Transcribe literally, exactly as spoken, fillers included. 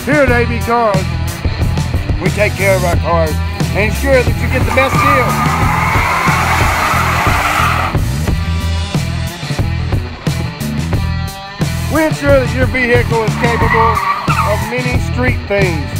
Here at A B Cars, we take care of our cars and ensure that you get the best deal. We ensure that your vehicle is capable of many street things.